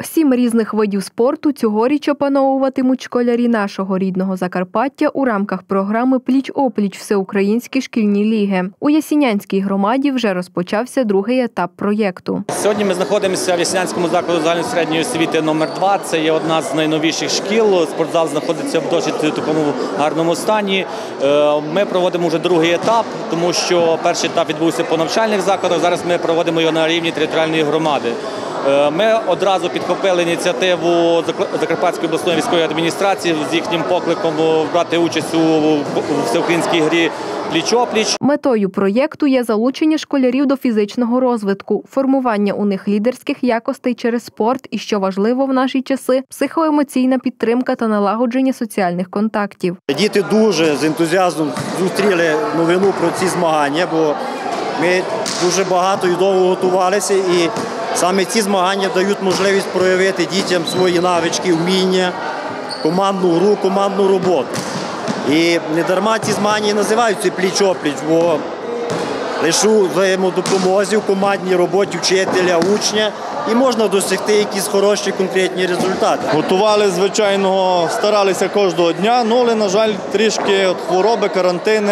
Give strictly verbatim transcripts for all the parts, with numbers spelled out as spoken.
Сім різних видів спорту цьогоріч опановуватимуть школярі нашого рідного Закарпаття у рамках програми «Пліч-опліч. Всеукраїнські шкільні ліги». У Ясінянській громаді вже розпочався другий етап проєкту. Сьогодні ми знаходимося в Ясінянському закладу загальної середньої освіти номер два. Це є одна з найновіших шкіл. Спортзал знаходиться в досить такому гарному стані. Ми проводимо вже другий етап, тому що перший етап відбувся по навчальних закладах. Зараз ми проводимо його на рівні територіальної громади. Ми одразу підхопили ініціативу Закарпатської обласної військової адміністрації з їхнім покликом брати участь у всеукраїнській грі «Пліч-опліч». Метою проєкту є залучення школярів до фізичного розвитку, формування у них лідерських якостей через спорт і, що важливо в наші часи, психоемоційна підтримка та налагодження соціальних контактів. Діти дуже з ентузіазмом зустріли новину про ці змагання, бо ми дуже багато і довго готувалися, і саме ці змагання дають можливість проявити дітям свої навички, вміння, командну гру, командну роботу. І не дарма ці змагання називаються «Пліч-опліч», бо лише у взаємодопомозі, в командній роботі вчителя, учня і можна досягти якісь хороші конкретні результати. Готували, звичайно, старалися кожного дня, але, на жаль, трішки от хвороби, карантини,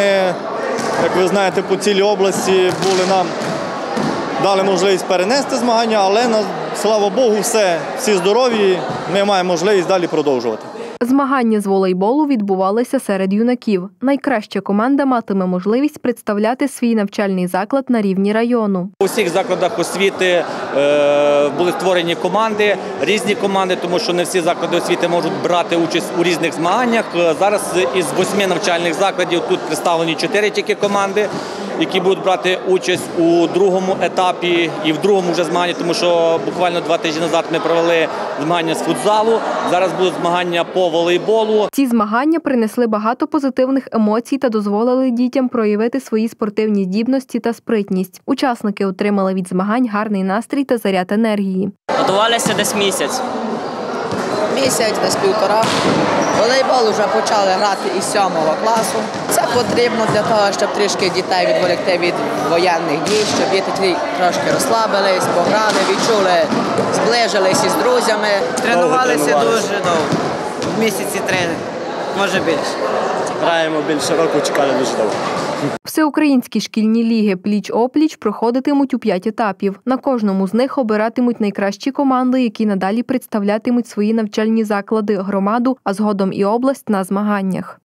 як ви знаєте, по цілій області були нам, дали можливість перенести змагання, але, слава Богу, все, всі здорові, ми маємо можливість далі продовжувати. Змагання з волейболу відбувалися серед юнаків. Найкраща команда матиме можливість представляти свій навчальний заклад на рівні району. У всіх закладах освіти е, були створені команди, різні команди, тому що не всі заклади освіти можуть брати участь у різних змаганнях. Зараз із восьми навчальних закладів тут представлені чотири тільки команди, які будуть брати участь у другому етапі і в другому вже змаганні, тому що буквально два тижні назад ми провели змагання з футзалу, зараз будуть змагання по волейболу. Ці змагання принесли багато позитивних емоцій та дозволили дітям проявити свої спортивні здібності та спритність. Учасники отримали від змагань гарний настрій та заряд енергії. Готувалися десь місяць. Місяць, десь півтора. Волейбол вже почали грати із сьомого класу. Це потрібно для того, щоб трішки дітей відволікти від воєнних дій, щоб діти трошки розслабились, пограли, відчули, зближились із друзями. Тренувалися дуже довго. Місяці три, може більше. Граємо більше року, чекали дуже довго. Всеукраїнські шкільні ліги «Пліч-опліч» проходитимуть у п'ять етапів. На кожному з них обиратимуть найкращі команди, які надалі представлятимуть свої навчальні заклади, громаду, а згодом і область на змаганнях.